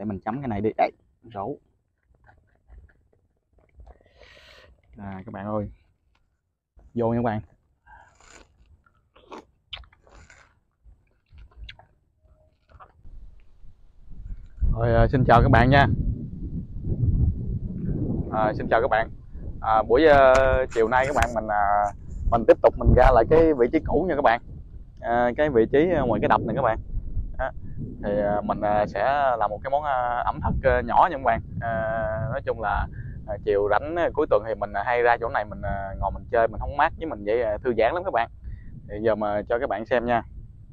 để mình chấm cái này đi. Đấy, đổ. Các bạn ơi, vô nha các bạn. Rồi, xin chào các bạn nha. Xin chào các bạn. Buổi chiều nay các bạn, mình tiếp tục mình ra lại cái vị trí cũ nha các bạn. Cái vị trí ngoài cái đập này các bạn. Thì mình sẽ làm một cái món ẩm thực nhỏ nha các bạn. Nói chung là chiều rảnh cuối tuần thì mình hay ra chỗ này mình ngồi mình chơi, mình hóng mát với mình vậy, thư giãn lắm các bạn. Thì giờ mà cho các bạn xem nha.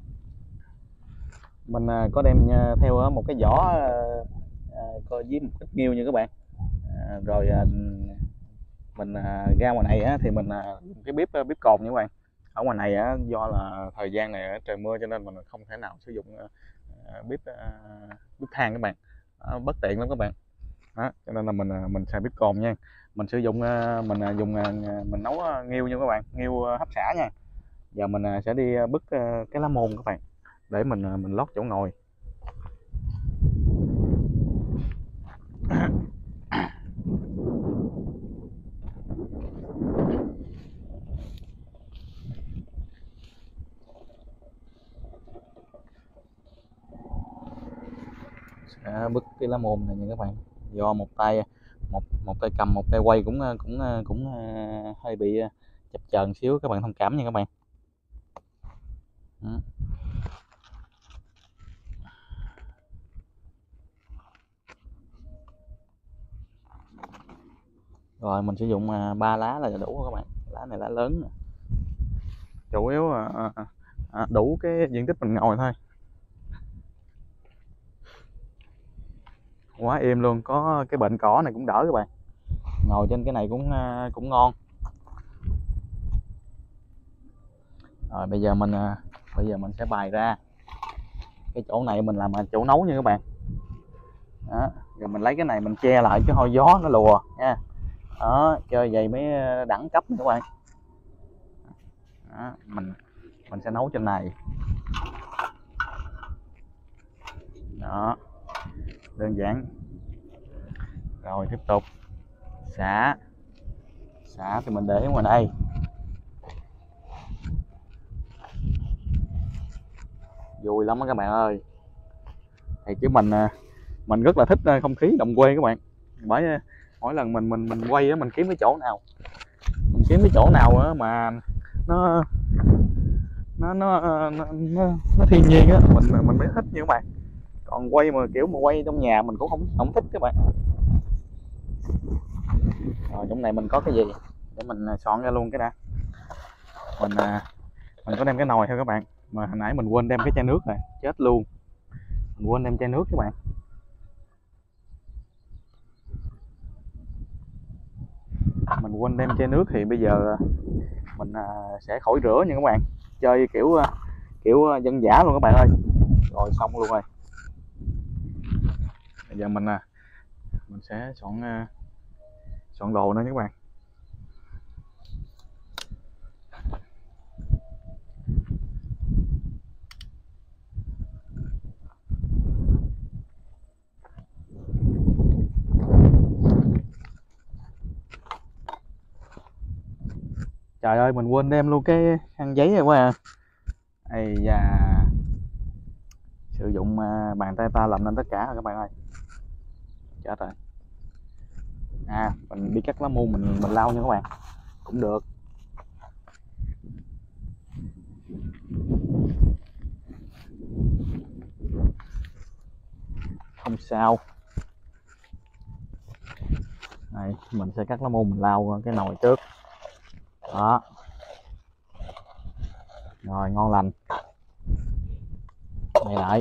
Mình có đem theo một cái giỏ coi với một ít nghêu nha các bạn. Rồi mình ra ngoài này thì mình dùng cái bếp cồn nha các bạn. Ở ngoài này do là thời gian này trời mưa cho nên mình không thể nào sử dụng bếp than các bạn. Bất tiện lắm các bạn. Đó, cho nên là mình xài bếp cồn nha. Mình sử dụng mình nấu nghêu nha các bạn, nghêu hấp xả nha. Giờ mình sẽ đi bứt cái lá môn các bạn, để mình lót chỗ ngồi. Sẽ bứt cái lá môn này nha các bạn. Do một tay cầm, một tay quay cũng hơi bị chập chờn xíu, các bạn thông cảm nha các bạn. Đó. Rồi mình sử dụng 3 lá là đủ các bạn. Lá này lá lớn nè. Chủ yếu đủ cái diện tích mình ngồi thôi. Quá êm luôn, có cái bệnh cỏ này cũng đỡ các bạn. Ngồi trên cái này cũng ngon. Rồi bây giờ mình sẽ bày ra cái chỗ này mình làm chỗ nấu nha các bạn. Đó, rồi mình lấy cái này mình che lại cái hôi gió nó lùa nha. Đó, chơi vậy mới đẳng cấp nha các bạn. Đó, mình sẽ nấu trên này. Đó, đơn giản. Rồi tiếp tục xả thì mình để ở ngoài đây. Vui lắm đó các bạn ơi. Thì chứ mình rất là thích không khí đồng quê các bạn. Bởi mỗi lần mình quay á, mình kiếm cái chỗ nào mà nó thiên nhiên á, mình mới thích như các bạn. Còn quay mà kiểu mà quay trong nhà mình cũng không thích các bạn. Rồi trong này mình có cái gì để mình soạn ra luôn cái đã. Mình có đem cái nồi theo các bạn, mà hồi nãy mình quên đem cái chai nước này, chết luôn. Mình quên đem chai nước các bạn. Mình quên đem chai nước thì bây giờ mình sẽ khỏi rửa nha các bạn. Chơi kiểu dân dã luôn các bạn ơi. Rồi xong luôn rồi. Bây giờ mình sẽ soạn đồ nữa các bạn. Trời ơi, mình quên đem luôn cái khăn giấy rồi quá à. Ây da, sử dụng bàn tay ta làm nên tất cả rồi các bạn ơi. Chết rồi. Mình đi cắt lá muôn mình lau nha các bạn. Cũng được. Không sao. Đây, mình sẽ cắt lá muôn mình lau cái nồi trước. Đó. Rồi ngon lành. Đây lại.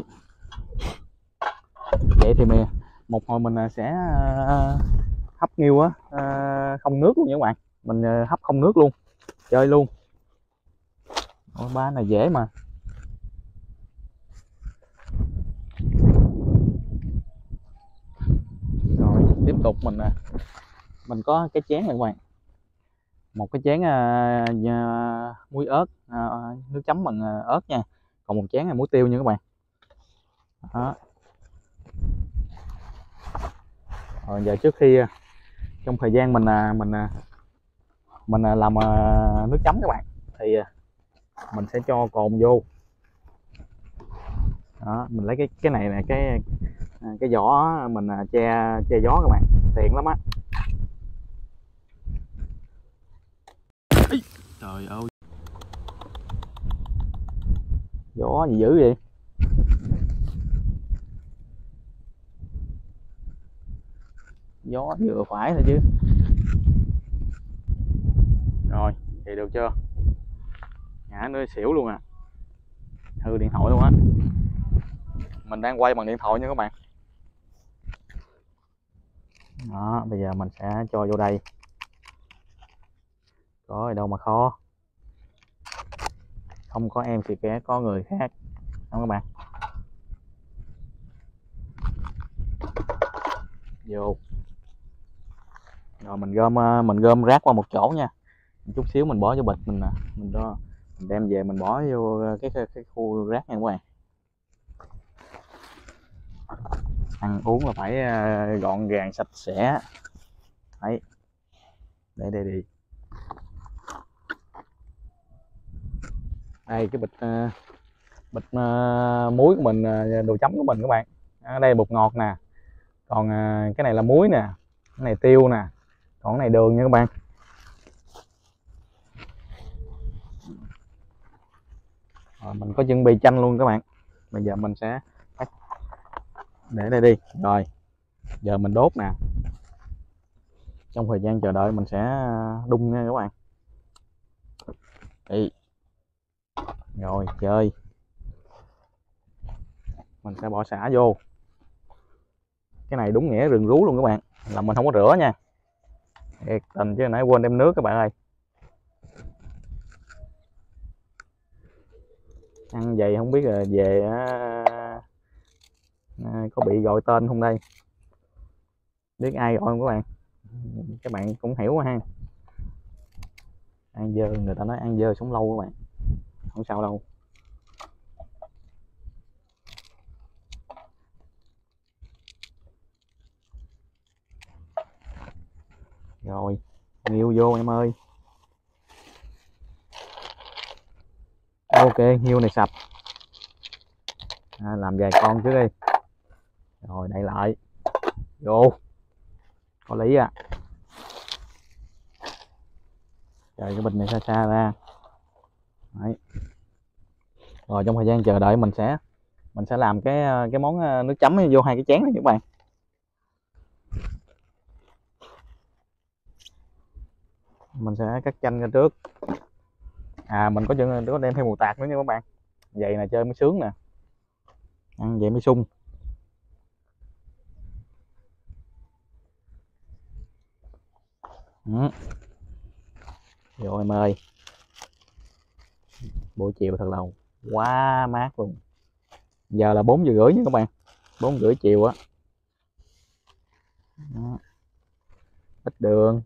Vậy thì một hồi mình sẽ hấp nghêu không nước luôn nha các bạn. Mình hấp không nước luôn, chơi luôn. Ba này dễ mà. Rồi tiếp tục mình có cái chén này các bạn. Một cái chén muối ớt, nước chấm bằng ớt nha. Còn một chén là muối tiêu nha các bạn. Đó. Rồi giờ trước khi trong thời gian mình làm nước chấm các bạn, thì mình sẽ cho cồn vô. Đó, mình lấy cái này nè, cái vỏ mình che gió các bạn, tiện lắm á. Trời ơi, gió gì dữ vậy. Gió vừa phải thôi chứ. Rồi thì được chưa, ngã nữa xỉu luôn à, hư điện thoại luôn á. Mình đang quay bằng điện thoại nha các bạn. Đó, bây giờ mình sẽ cho vô đây. Có gì đâu mà khó, không có em thì kẻ có người khác, không các bạn. Vô rồi mình gom rác qua một chỗ nha, một chút xíu mình bỏ vô bịch, mình đem về mình bỏ vô cái khu rác nha các bạn. Ăn uống là phải gọn gàng sạch sẽ. Đấy, đây đi. Đây cái bịch muối của mình, đồ chấm của mình các bạn. Ở đây bột ngọt nè, còn cái này là muối nè, cái này tiêu nè, còn cái này đường nha các bạn. Rồi, mình có chuẩn bị chanh luôn các bạn. Bây giờ mình sẽ để đây đi. Rồi giờ mình đốt nè. Trong thời gian chờ đợi mình sẽ đun nha các bạn. Đi. Rồi chơi. Mình sẽ bỏ sả vô. Cái này đúng nghĩa rừng rú luôn các bạn, là mình không có rửa nha. Thiệt tình chứ nãy quên đem nước các bạn ơi. Ăn vậy không biết là về có bị gọi tên không đây, biết ai gọi không các bạn. Các bạn cũng hiểu ha, ăn dơ, người ta nói ăn dơ sống lâu các bạn, không sao đâu. Rồi nghiêu vô em ơi. Ok, nghiêu này sạch, làm vài con trước đi, rồi đậy lại. Vô, có lý à. Trời, cái bình này xa xa ra. Đấy. Rồi trong thời gian chờ đợi mình sẽ làm cái món nước chấm vô hai cái chén này các bạn. Mình sẽ cắt chanh ra trước. Mình có đem theo mù tạt nữa nha các bạn, vậy là chơi mới sướng nè, ăn vậy mới sung. Rồi em ơi, buổi chiều thật là quá mát luôn. Giờ là 4 giờ rưỡi nha các bạn, 4 rưỡi chiều á. Ít đường,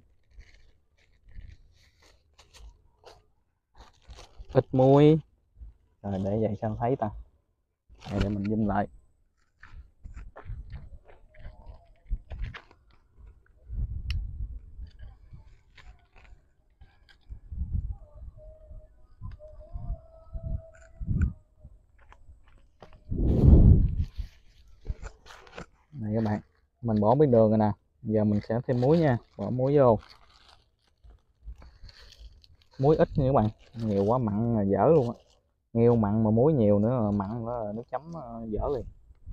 ít muối. Rồi để vậy sao thấy ta, để mình zoom lại. Này các bạn, mình bỏ miếng đường rồi nè, giờ mình sẽ thêm muối nha, bỏ muối vô. Muối ít nha các bạn, nhiều quá mặn là dở luôn á. Nghêu mặn mà muối nhiều nữa mặn đó, nước chấm dở liền.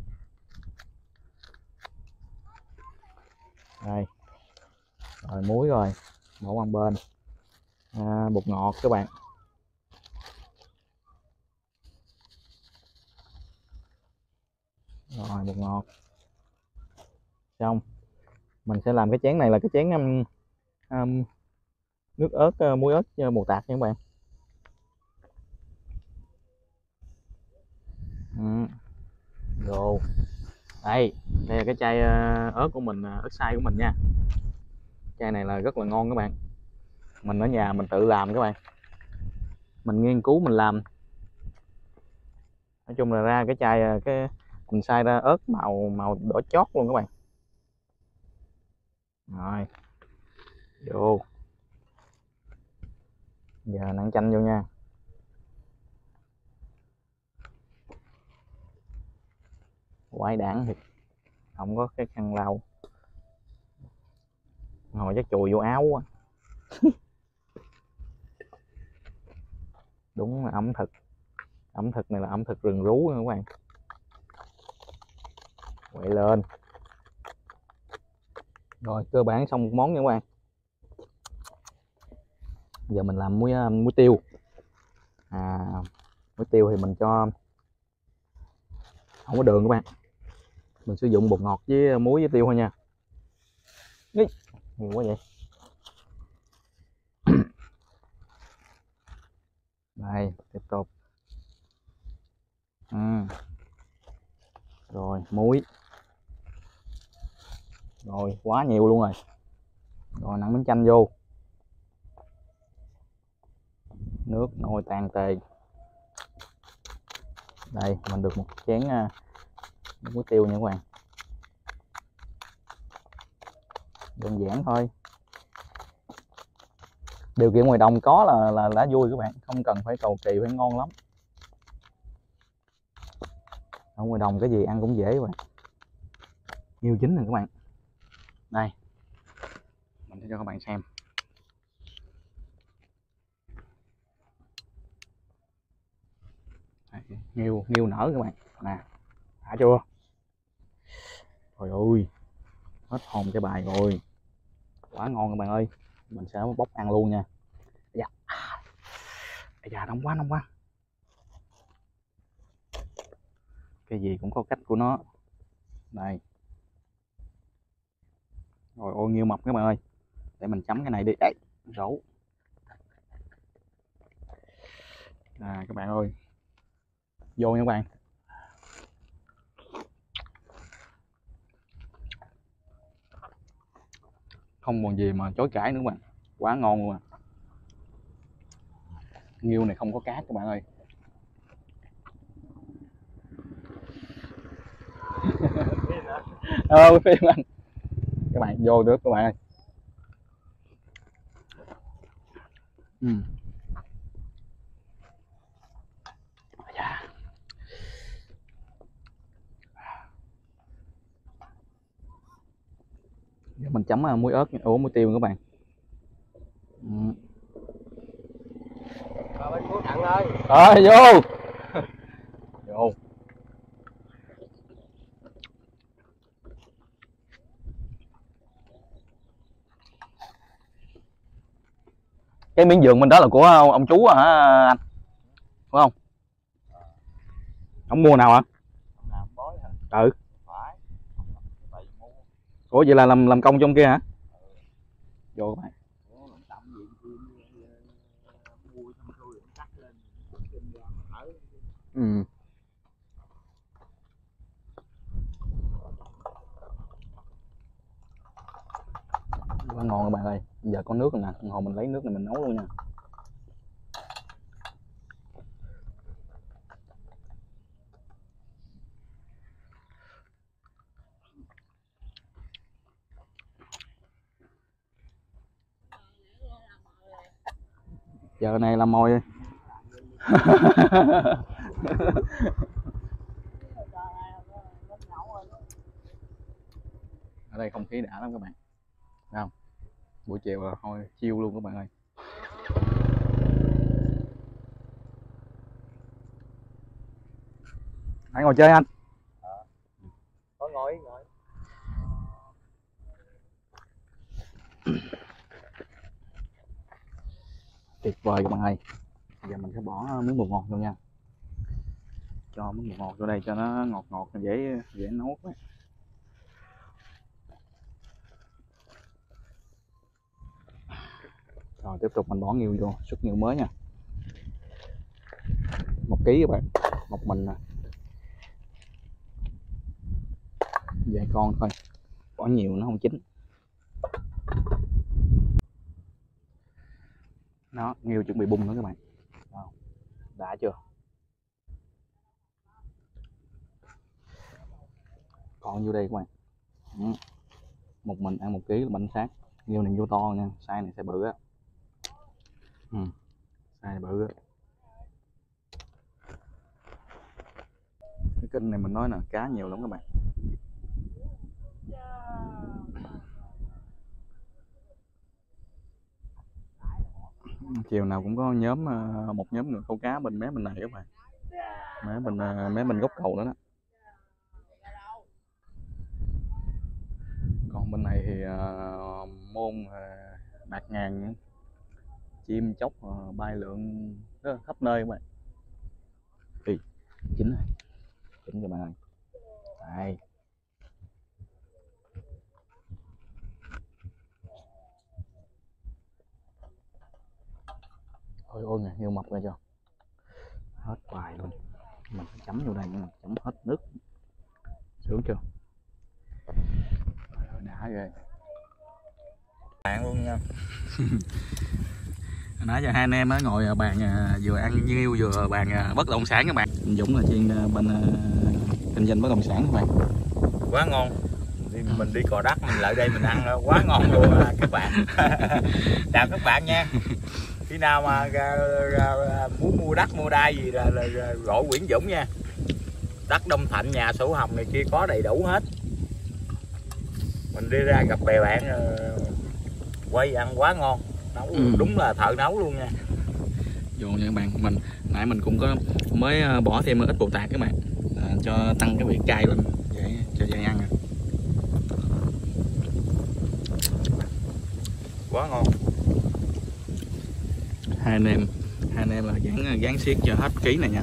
Đây, rồi muối rồi, bỏ qua bên. Bột ngọt các bạn. Rồi bột ngọt xong, mình sẽ làm cái chén này là cái chén nước ớt, muối ớt mù tạt nha các bạn. Rồi đây là cái chai ớt của mình, ớt xay của mình nha. Chai này là rất là ngon các bạn, mình ở nhà mình tự làm các bạn, mình nghiên cứu mình làm. Nói chung là ra cái chai mình xay ra ớt màu đỏ chót luôn các bạn. Rồi, vô. Giờ nặn chanh vô nha. Quái đản thiệt, không có cái khăn lau, ngồi chắc chùi vô áo quá. Đúng là ẩm thực này là ẩm thực rừng rú nha các bạn. Quậy lên. Rồi cơ bản xong một món nha các bạn. Giờ mình làm muối tiêu. Muối tiêu thì mình cho không có đường các bạn, mình sử dụng bột ngọt với muối với tiêu thôi nha. Nhiều quá vậy. Đây tiếp tục. Rồi muối, rồi quá nhiều luôn rồi. Rồi nặn miếng chanh vô, nước nồi tàn tề. Đây mình được một chén muối tiêu nha các bạn. Đơn giản thôi, điều kiện ngoài đồng có là đã vui các bạn, không cần phải cầu kỳ phải ngon lắm. Ở ngoài đồng cái gì ăn cũng dễ các bạn. Nhiêu chín rồi các bạn. Đây mình sẽ cho các bạn xem. Nghiêu nở các bạn nè, đã chưa? Trời ơi, hết hồn cái bài rồi, quá ngon các bạn ơi. Mình sẽ bóc ăn luôn nha. Dạ, dạ nóng quá. Cái gì cũng có cách của nó. Đây, rồi ô nhiêu mập các bạn ơi, để mình chấm cái này đi. Đấy, rổ. Các bạn ơi, vô nha các bạn. Không còn gì mà chối cãi nữa các bạn, quá ngon luôn à. Nghêu này không có cát các bạn ơi. Phim anh, các bạn vô được các bạn ơi. Giờ mình chấm muối ớt, muối tiêu các bạn. Muối cặn ơi. Vô. Vô. Cái miếng vườn bên đó là của ông chú hả anh, phải không? Ông mua nào hả? Ừ. Ủa vậy là làm công trong kia hả? Vô các bạn. Quá ngon các bạn ơi. Giờ có nước rồi nè, hồi mình lấy nước này mình nấu luôn nha. Giờ này làm mồi. Ở đây không khí đã lắm các bạn. Thấy không? Buổi chiều là thôi chiêu luôn các bạn ơi. Hãy ngồi chơi anh. Ngồi. Tuyệt vời các bạn ơi. Giờ mình sẽ bỏ miếng bột ngọt vô nha. Cho miếng bột ngọt vô đây cho nó ngọt dễ nấu các bạn. Rồi tiếp tục mình bỏ nghêu vô, suất nghêu mới nha. 1 ký các bạn, một mình nè. Vài con thôi, bỏ nhiều nó không chín. Nó nghêu chuẩn bị bung nữa các bạn. Đã chưa? Còn vô đây các bạn. một mình ăn 1 kg là bánh xác. Nghêu này vô to nha, size này size bự á. Size bự á. Cái kênh này mình nói là cá nhiều lắm các bạn. Chiều nào cũng có nhóm, một nhóm người câu cá bên mé bên này các bạn. Mé bên góc cầu đó đó. Còn bên này thì môn bạc ngàn, chim chóc bay lượn rất là khắp nơi các bạn. Chín rồi, chín các bạn ơi. Đây. Ôi ôi nè, heo mập ra cho hết bài luôn. Mình phải chấm vô đây nữa, chấm hết nước, sướng chưa? Đã ghê bạn luôn nha. Nãy giờ hai anh em ngồi bàn vừa ăn nhiêu vừa bàn bất động sản các bạn. Dũng là chuyên bên kinh doanh bất động sản các bạn. Quá ngon. Mình đi Cò Đất mình lại đây mình ăn quá ngon luôn các bạn. Chào các bạn nha. Khi nào mà muốn mua đất mua đai gì là gọi Nguyễn Dũng nha. Đất Đông Thạnh, nhà sổ hồng này kia có đầy đủ hết. Mình đi ra gặp bè bạn quay ăn quá ngon. Nấu đúng là thợ nấu luôn nha. Vô nha các bạn, nãy mình cũng có mới bỏ thêm ít bột tạt các bạn, cho tăng cái vị cay lên để cho dễ ăn. Quá ngon. Hai anh em là gán xiết cho hết ký này nha.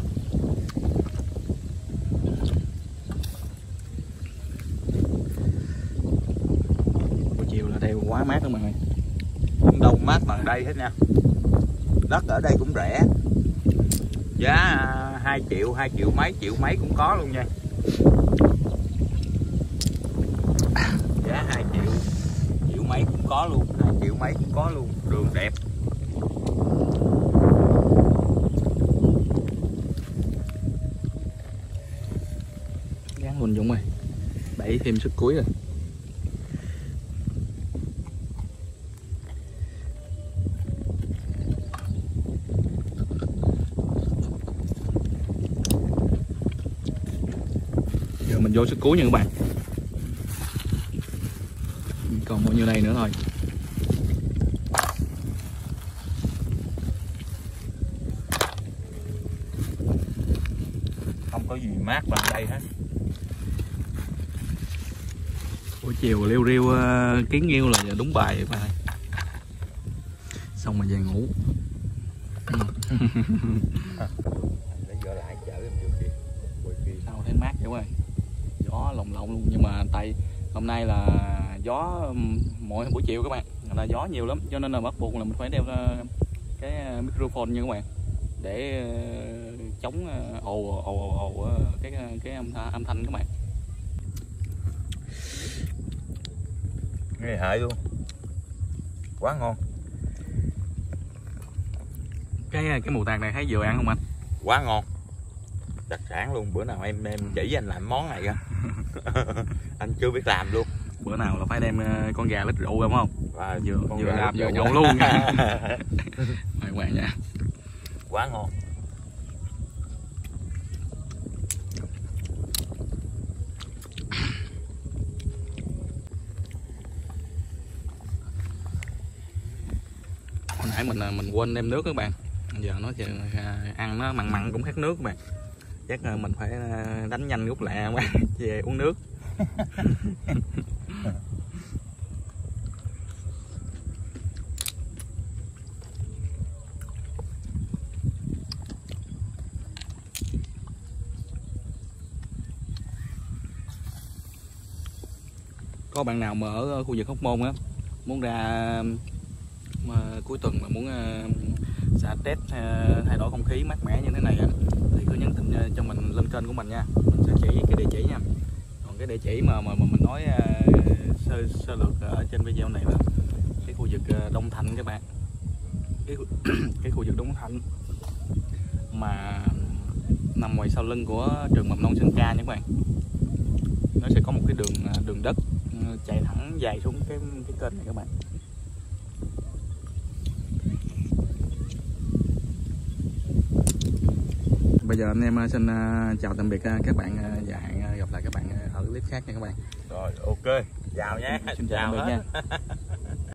Buổi chiều là đây quá mát các bạn ơi. Đâu mát bằng đây hết nha. Đất ở đây cũng rẻ. Giá 2 triệu mấy cũng có luôn nha. Giá 2 triệu mấy cũng có luôn, 2 triệu mấy cũng có luôn, đường đẹp. Gán luôn Dũng ơi. Đẩy thêm sức cuối rồi. Giờ mình vô sức cuối nha các bạn. Còn bao nhiêu đây nữa thôi. Không có gì mát bằng đây hết. Buổi chiều liêu riêu kiến nghiêu là đúng bài các bạn. Xong rồi về ngủ. Để giờ lại chở em trước kia. Sao thấy mát vậy ơi. Gió lồng lộng luôn, nhưng mà tại hôm nay là gió mỗi buổi chiều các bạn, là gió nhiều lắm cho nên là bắt buộc là mình phải đeo cái microphone nha các bạn, để chống ồ cái âm thanh các bạn. Nghe hại luôn. Quá ngon. Cái mù tạt này thấy vừa ăn không anh? Quá ngon. Đặc sản luôn, bữa nào em chỉ anh làm món này ra. Anh chưa biết làm luôn. Bữa nào là phải đem con gà lít rượu không? Và vừa làm vừa nhậu luôn nha. Mời các bạn nha. Quá ngon. Hồi nãy mình quên đem nước các bạn. Giờ nó ăn nó mặn mặn cũng khát nước các bạn. Chắc là mình phải đánh nhanh rút lẹ quá về uống nước. Có bạn nào mà ở khu vực Hóc Môn á muốn ra mà cuối tuần mà muốn xả test thay đổi không khí mát mẻ như thế này thì cứ nhắn tin cho mình lên kênh của mình nha, mình sẽ chỉ cái địa chỉ nha. Còn cái địa chỉ mà mình nói sơ lược ở trên video này là cái khu vực Đông Thạnh các bạn, cái khu vực Đông Thạnh mà nằm ngoài sau lưng của trường mầm non Sơn Ca nha các bạn. Nó sẽ có một cái đường đất chạy thẳng dài xuống cái kênh này các bạn. Bây giờ anh em xin chào tạm biệt các bạn và hẹn gặp lại các bạn ở clip khác nha các bạn. Rồi ok, chào nhé. Xin chào tạm biệt nha.